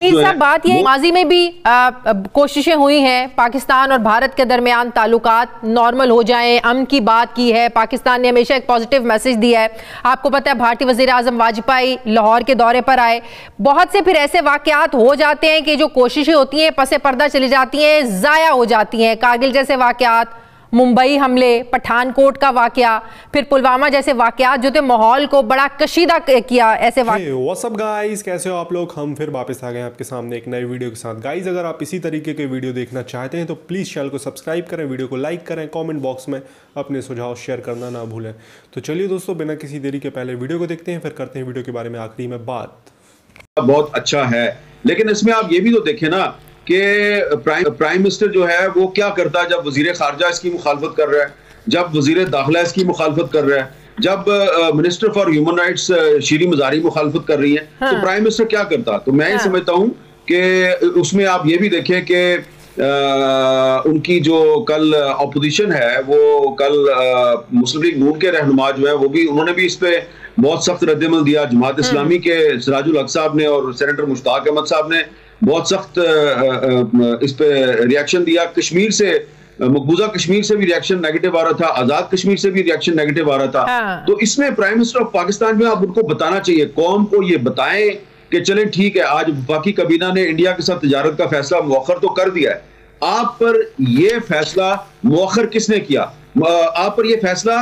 सब बात ये माजी में भी कोशिशें हुई हैं पाकिस्तान और भारत के दरमियान ताल्लुकात नॉर्मल हो जाएं, अमन की बात की है। पाकिस्तान ने हमेशा एक पॉजिटिव मैसेज दिया है। आपको पता है भारतीय वज़ीर आज़म वाजपेयी लाहौर के दौरे पर आए, बहुत से फिर ऐसे वाक़यात हो जाते हैं कि जो कोशिशें होती हैं पसे पर्दा चली जाती हैं, ज़ाया हो जाती हैं। कारगिल जैसे वाक़यात, मुंबई हमले, पठानकोट का वाकया, फिर पुलवामा जैसे वाकयात जो थे माहौल को बड़ा कशीदा किया। ऐसे व्हाट्स अप गाइस, कैसे हो आप लोग? हम फिर वापस आ गए आपके सामने एक नई वीडियो के साथ। गाइस अगर आप इसी तरीके के वीडियो देखना चाहते हैं तो प्लीज़ चैनल को सब्सक्राइब करें, वीडियो को लाइक करें, कमेंट बॉक्स में अपने सुझाव शेयर करना ना भूलें। तो चलिए दोस्तों, बिना किसी देरी के पहले वीडियो को देखते हैं, फिर करते हैं वीडियो के बारे में आखिरी में बात। बहुत अच्छा है, लेकिन इसमें आप ये भी तो देखें ना कि प्राइम मिनिस्टर जो है वो क्या करता है जब वजीर खारजा इसकी मुखालफत कर रहा है, जब वजीर दाखिला इसकी मुखालफत कर रहा है, जब minister for human rights Shireen Mazari मुखालफत कर रही है। तो प्राइम मिनिस्टर क्या करता? तो मैं ये समझता हूँ कि उसमें आप ये भी देखें कि उनकी जो कल अपोजिशन है, वो कल मुस्लिम लीग नून के रहनुमा जो है वो भी, उन्होंने भी इस पे बहुत सख्त रद्दमल दिया। जमात इस्लामी के सिराजुल हक साहब ने और सेनेटर मुश्ताक अहमद साहब ने बहुत सख्त इस पे रिएक्शन दिया। कश्मीर से, मकबूजा कश्मीर से भी रिएक्शन नेगेटिव आ रहा था, आजाद कश्मीर से भी रिएक्शन नेगेटिव आ रहा था। तो इसमें प्राइम मिनिस्टर ऑफ पाकिस्तान में आप उनको बताना चाहिए, कौम को ये बताएं कि चलें ठीक है, आज वफाकी काबीना ने इंडिया के साथ तिजारत का फैसला मुअख्खर तो कर दिया है, आप पर ये फैसला मुअख्खर किसने किया? आप पर ये फैसला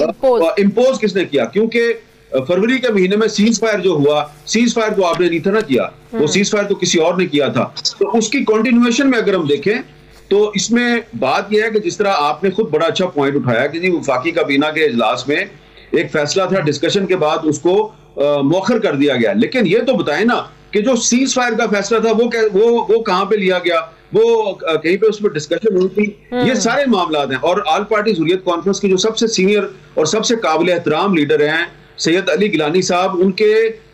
इम्पोज किसने किया? क्योंकि फरवरी के महीने में सीज फायर जो हुआ, सीज फायर तो आपने नहीं था ना किया, वो सीज फायर तो किसी और ने किया था। तो उसकी कंटिन्यूएशन में अगर हम देखें तो इसमें बात यह है कि जिस तरह आपने खुद बड़ा अच्छा पॉइंट उठाया कि जी वफाकी काबीना के इजलास में एक फैसला था, डिस्कशन के बाद उसको मुअख्खर कर दिया गया, लेकिन ये तो बताएं ना कि जो सीज फायर का फैसला था वो कहां पे लिया गया, वो कहीं पे उस पर डिस्कशन हुई थी। ये सारे मामला हैं। और ऑल पार्टी हुर्रियत कॉन्फ्रेंस के जो सबसे सीनियर और सबसे काबिल एहतराम लीडर हैं सैयद अली गिलानी साहब, उनके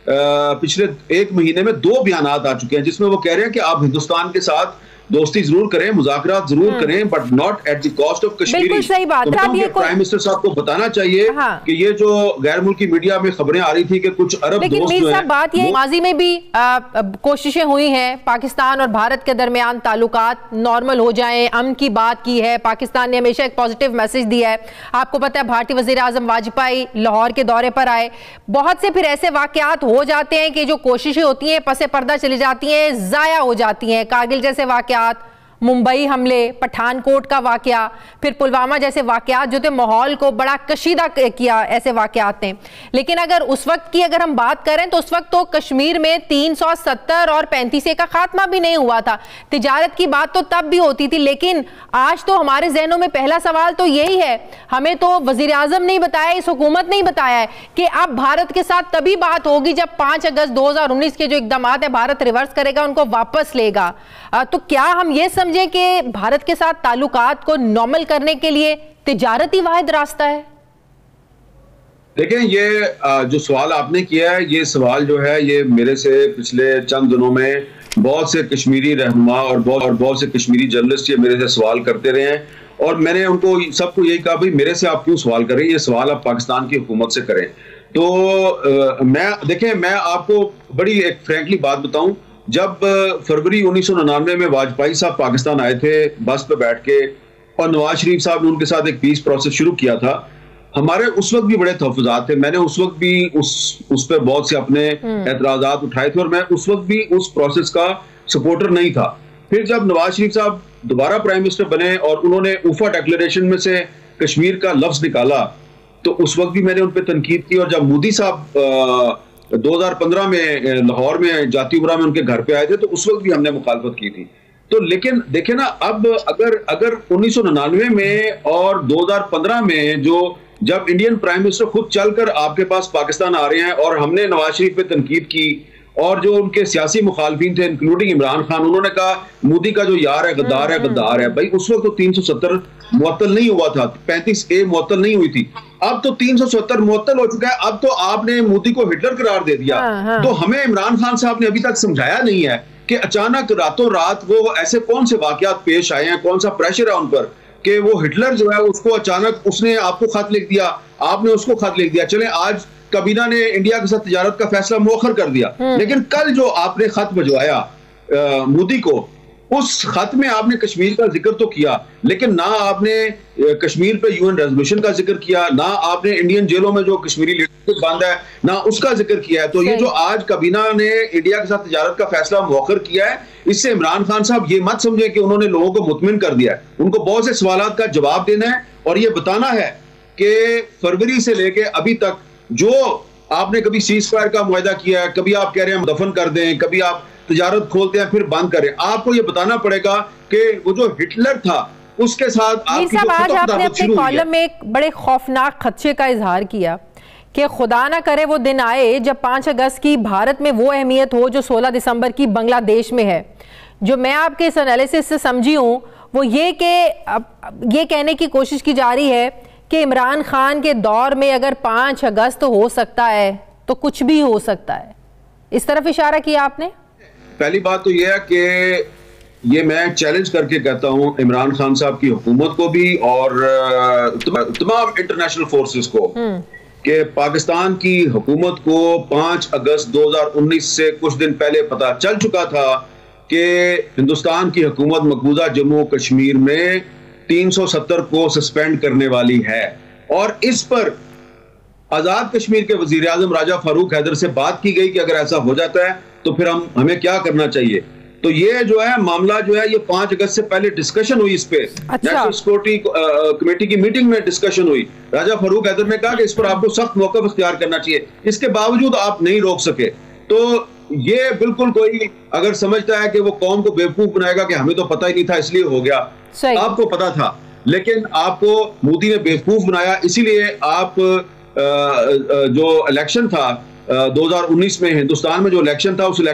पिछले एक महीने में 2 बयानात आ चुके हैं जिसमें वो कह रहे हैं कि आप हिंदुस्तान के साथ दोस्ती जरूर करें, मुज़ाकरात जरूर करें, but not at the cost of Kashmir. बिल्कुल सही बात है। प्राइम मिनिस्टर साहब को बताना चाहिए कि ये जो गैर मुल्की मीडिया में खबरें आ रही थी कि कुछ अरब दोस्त जो हैं, बात ये माजी में भी कोशिशें हुई हैं पाकिस्तान और भारत के दरमियान ताल्लुकात नॉर्मल हो जाएं, अमन की बात की है। पाकिस्तान ने हमेशा एक पॉजिटिव मैसेज दिया है। आपको पता है भारतीय वज़ीर आज़म वाजपेयी लाहौर के दौरे पर आए, बहुत से फिर ऐसे वाक़यात हो जाते हैं कि जो कोशिशें होती हैं पसे पर्दा चली जाती हैं, ज़ाया हो जाती हैं। कारगिल जैसे वाक़यात, मुंबई हमले, पठानकोट का वाकया, फिर पुलवामा जैसे वाकयात जो थे माहौल को बड़ा कशीदा किया। ऐसे वाकयात हैं। लेकिन अगर उस वक्त की अगर हम बात करें तो उस वक्त तो कश्मीर में 370 और 35 का खात्मा भी नहीं हुआ था। तिजारत की बात तो तब भी होती थी, लेकिन आज तो हमारे जहनों में पहला सवाल तो यही है, हमें तो वजीर आजम नहीं बताया, इस हुकूमत नहीं बताया है कि अब भारत के साथ तभी बात होगी जब 5 अगस्त 2019 के जो इकदाम है भारत रिवर्स करेगा, उनको वापस लेगा। तो क्या हम ये समझे कि भारत के साथ ताल्लुकात को नॉर्मल करने के लिए तिजारत ही वाहिद रास्ता है? देखें, ये जो सवाल आपने किया है, ये सवाल जो है ये मेरे से पिछले चंद दिनों में बहुत से कश्मीरी रहनुमा और बहुत से कश्मीरी जर्नलिस्ट ये मेरे से सवाल करते रहे हैं, और मैंने उनको सबको यही कहा, भाई मेरे से आप क्यों सवाल करें, ये सवाल आप पाकिस्तान की हुकूमत से करें। तो मैं आपको बड़ी एक फ्रैंकली बात बताऊं, जब फरवरी 1999 में वाजपेयी साहब पाकिस्तान आए थे बस पे बैठ के, और नवाज शरीफ साहब ने उनके साथ एक पीस प्रोसेस शुरू किया था, हमारे उस वक्त भी बड़े तहफ़्फ़ुज़ात थे। मैंने उस वक्त भी उस पर बहुत से अपने एतराज़ात उठाए थे, और मैं उस वक्त भी उस प्रोसेस का सपोर्टर नहीं था। फिर जब नवाज शरीफ साहब दोबारा प्राइम मिनिस्टर बने और उन्होंने उफा डिक्लेरेशन में से कश्मीर का लफ्ज़ निकाला, तो उस वक्त भी मैंने उन पर तनकीद की। और जब मोदी साहब 2015 में लाहौर में जाती उमरा में उनके घर पे आए थे, तो उस वक्त भी हमने मुखालफत की थी। तो लेकिन देखे ना, अब अगर 1999 में और 2015 में जब इंडियन प्राइम मिनिस्टर खुद चलकर आपके पास पाकिस्तान आ रहे हैं और हमने नवाज शरीफ पे तनकीद की, और जो उनके सियासी मुखालफिन थे इंक्लूडिंग इमरान खान, उन्होंने कहा मोदी का जो यार है गद्दार है, गद्दार है। भाई उस वक्त तो 370 मुअत्तल नहीं हुआ था, 35A मुअत्तल नहीं हुई थी, अब तो 370 मुअत्तल हो चुका है। अब तो आपने मोदी को हिटलर करार दे दिया। तो हमें इमरान खान साहब ने अभी तक समझाया नहीं है कि अचानक रातों रात वो ऐसे कौन से वाकयात पेश आए हैं, कौन सा प्रेशर है उन पर कि वो हिटलर जो है उसको अचानक, उसने आपको खत लिख दिया, आपने उसको खत लिख दिया, चले आज काबीना ने इंडिया के साथ तिजारत का फैसला मुअख्खर कर दिया, लेकिन कल जो आपने खत भिजवाया मोदी को, उस खत में आपने कश्मीर का जिक्र तो किया, लेकिन ना आपने कश्मीर पे यूएन रेजोल्यूशन का जिक्र किया, ना आपने इंडियन जेलों में जो कश्मीरी लीडरशिप बंद है ना उसका जिक्र किया है। तो ये जो आज काबीना ने इंडिया के साथ तिजारत का फैसला मौखर किया है, इससे इमरान खान साहब ये मत समझे कि उन्होंने लोगों को मुतमिन कर दिया है। उनको बहुत से सवालात का जवाब देना है और ये बताना है कि फरवरी से लेके अभी तक जो आपने कभी सीज फायर का मुआहदा किया है, कभी आप कह रहे हैं दफन कर दें, कभी आप तिजारत खोलते हैं फिर बंद करें, आपको ये बताना पड़ेगा कि वो जो हिटलर था उसके साथ आपकी जो आज आपने अपने कॉलम में एक बड़े खौफनाक खदशे का इजहार किया कि खुदा ना करे वो दिन आए जब 5 अगस्त की भारत में वो अहमियत हो जो 16 दिसंबर की बांग्लादेश में है। जो मैं आपके इस एनालिसिस से समझी हूँ वो ये कि ये कहने की कोशिश की जा रही है कि इमरान खान के दौर में अगर 5 अगस्त हो सकता है तो कुछ भी हो सकता है, इस तरफ इशारा किया आपने। पहली बात तो यह है कि ये मैं चैलेंज करके कहता हूं इमरान खान साहब की हुकूमत को भी और तमाम इंटरनेशनल फोर्सेस को कि पाकिस्तान की हुकूमत को 5 अगस्त 2019 से कुछ दिन पहले पता चल चुका था कि हिंदुस्तान की हुकूमत मकबूजा जम्मू कश्मीर में 370 को सस्पेंड करने वाली है। और इस पर आजाद कश्मीर के वजीर आजम राजा फारूक हैदर से बात की गई कि अगर ऐसा हो जाता है तो फिर हमें क्या करना चाहिए। तो ये जो है मामला जो है ये 5 अगस्त से पहले डिस्कशन हुई इस पे, नेशनल सिक्योरिटी कमेटी की मीटिंग में डिस्कशन हुई। राजा फारूक हैदर ने कहा कि इस पर आपको सख्त मौक़िफ़ इख्तियार करना चाहिए, इसके बावजूद आप नहीं रोक सके। तो ये बिल्कुल कोई अगर समझता है कि वो कौम को बेवकूफ बनाएगा कि हमें तो पता ही नहीं था इसलिए हो गया, आपको पता था लेकिन आपको मोदी ने बेवकूफ बनाया, इसीलिए आप जो इलेक्शन था 2019 में हिंदुस्तान में जो इलेक्शन था उस इलेक्शन।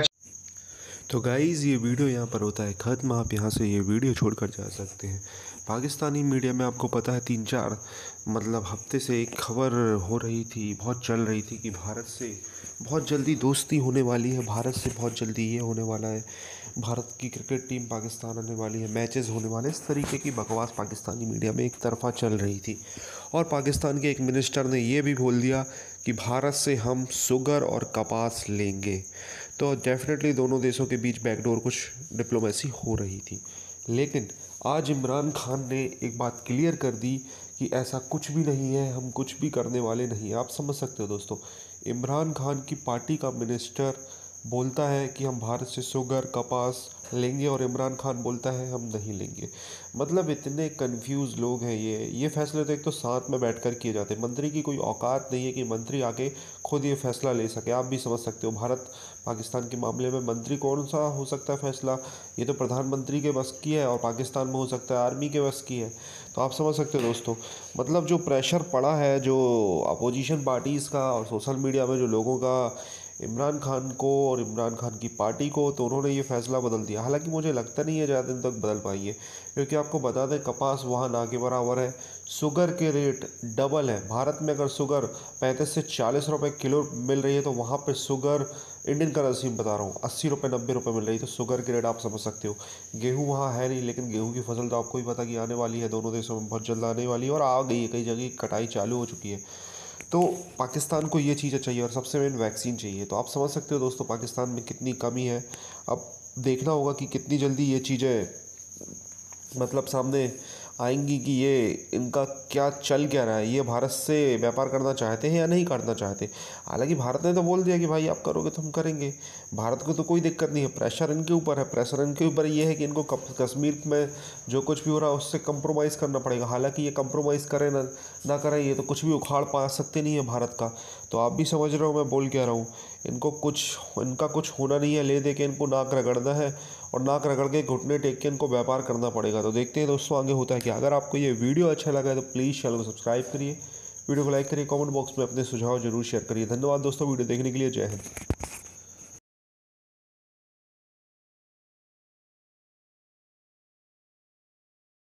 तो गाइज़ ये वीडियो यहाँ पर होता है ख़त्म, आप यहाँ से ये वीडियो छोड़कर जा सकते हैं। पाकिस्तानी मीडिया में आपको पता है 3-4 हफ्ते से एक खबर हो रही थी, बहुत चल रही थी कि भारत से बहुत जल्दी दोस्ती होने वाली है, भारत से बहुत जल्दी ये होने वाला है, भारत की क्रिकेट टीम पाकिस्तान आने वाली है, मैचेस होने वाले, इस तरीके की बकवास पाकिस्तानी मीडिया में एक तरफा चल रही थी। और पाकिस्तान के एक मिनिस्टर ने ये भी बोल दिया कि भारत से हम शुगर और कपास लेंगे। तो डेफिनेटली दोनों देशों के बीच बैकडोर कुछ डिप्लोमेसी हो रही थी। लेकिन आज इमरान खान ने एक बात क्लियर कर दी कि ऐसा कुछ भी नहीं है, हम कुछ भी करने वाले नहीं। आप समझ सकते हो दोस्तों, इमरान खान की पार्टी का मिनिस्टर बोलता है कि हम भारत से शुगर कपास लेंगे और इमरान खान बोलता है हम नहीं लेंगे। मतलब इतने कंफ्यूज लोग हैं। ये फैसले तो एक तो साथ में बैठकर किए जाते हैं, मंत्री की कोई औकात नहीं है कि मंत्री आके खुद ये फैसला ले सके। आप भी समझ सकते हो भारत पाकिस्तान के मामले में मंत्री कौन सा हो सकता है फैसला, ये तो प्रधानमंत्री के बस की है और पाकिस्तान में हो सकता है आर्मी के बस की है। तो आप समझ सकते हो दोस्तों, मतलब जो प्रेशर पड़ा है जो अपोजिशन पार्टीज़ का और सोशल मीडिया में जो लोगों का इमरान खान को और इमरान खान की पार्टी को, तो उन्होंने ये फैसला बदल दिया। हालांकि मुझे लगता नहीं है ज़्यादा दिन तक बदल पाएंगे, क्योंकि आपको बता दें कपास वहाँ ना के बराबर है, शुगर के रेट डबल है। भारत में अगर शुगर 35 से 40 रुपये किलो मिल रही है तो वहाँ पे शुगर इंडियन करेंसी में बता रहा हूँ 80 रुपये 90 रुपये मिल रही है। तो शुगर के रेट आप समझ सकते हो। गेहूँ वहाँ है नहीं, लेकिन गेहूँ की फसल तो आपको ही पता कि आने वाली है, दोनों देशों में बहुत जल्द आने वाली है और आ गई है, कई जगह कटाई चालू हो चुकी है। तो पाकिस्तान को ये चीज़ें चाहिए और सबसे मेन वैक्सीन चाहिए। तो आप समझ सकते हो दोस्तों पाकिस्तान में कितनी कमी है। अब देखना होगा कि कितनी जल्दी ये चीज़ें मतलब सामने आएंगी कि ये इनका क्या चल क्या रहा है, ये भारत से व्यापार करना चाहते हैं या नहीं करना चाहते। हालांकि भारत ने तो बोल दिया कि भाई आप करोगे तो हम करेंगे, भारत को तो कोई दिक्कत नहीं है, प्रेशर इनके ऊपर है। प्रेशर इनके ऊपर ये है कि इनको कश्मीर में जो कुछ भी हो रहा है उससे कंप्रोमाइज़ करना पड़ेगा। हालांकि ये कंप्रोमाइज़ करें ना करें, ये तो कुछ भी उखाड़ पा सकते नहीं है भारत का। तो आप भी समझ रहे हो मैं बोल क्या रहा हूँ, इनका कुछ होना नहीं है, ले दे के इनको नाक रगड़ना है और नाक रगड़ के घुटने टेक के इनको व्यापार करना पड़ेगा। तो देखते हैं दोस्तों आगे होता है कि अगर आपको ये वीडियो अच्छा लगा है तो प्लीज़ चैनल को सब्सक्राइब करिए, वीडियो को लाइक करिए, कमेंट बॉक्स में अपने सुझाव जरूर शेयर करिए। धन्यवाद दोस्तों वीडियो देखने के लिए। जय हिंद।